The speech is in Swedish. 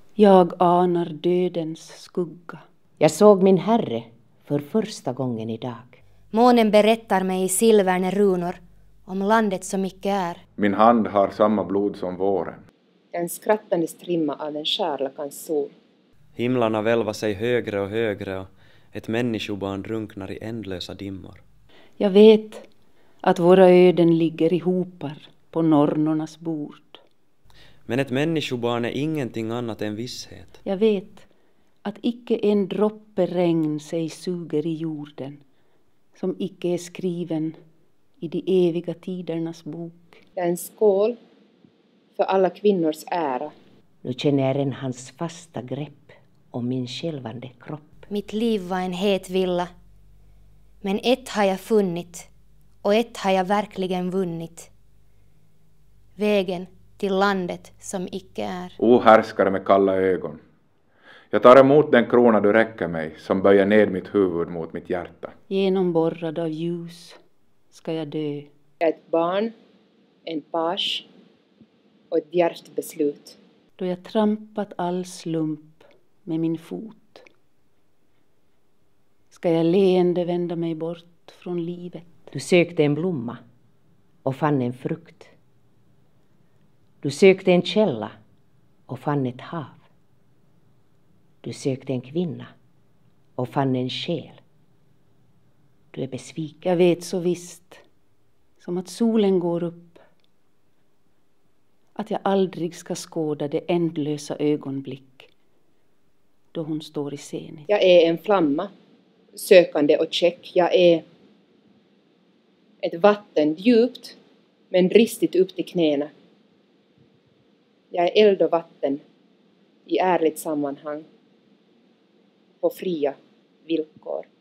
Jag anar dödens skugga. Jag såg min herre för första gången idag. Månen berättar mig i silverne runor om landet som icke är. Min hand har samma blod som våren. Den skrattande strimma av en skärlakans sol. Himlarna välvar sig högre och högre och ett människobarn drunknar i ändlösa dimmor. Jag vet att våra öden ligger i hopar på nornornas bord. Men ett människobarn är ingenting annat än visshet. Jag vet att icke en droppe regn sig suger i jorden som icke är skriven i de eviga tidernas bok. Det är en skål för alla kvinnors ära. Nu känner jag igen hans fasta grepp om min skälvande kropp. Mitt liv var en het villa. Men ett har jag funnit och ett har jag verkligen vunnit. Vägen till landet som icke är. O härskare med kalla ögon. Jag tar emot den krona du räcker mig som böjer ned mitt huvud mot mitt hjärta. Genomborrad av ljus ska jag dö. Jag är ett barn, en page och ett djärvt beslut. Då jag trampat all slump med min fot ska jag leende vända mig bort från livet. Du sökte en blomma och fann en frukt. Du sökte en källa och fann ett hav. Du sökte en kvinna och fann en själ. Du är besviken. Jag vet så visst, som att solen går upp, att jag aldrig ska skåda det ändlösa ögonblick då hon står i scenen. Jag är en flamma, sökande och käck. Jag är ett vatten djupt men ristigt upp till knäna. Jag är eld och vatten i ärligt sammanhang på fria villkor.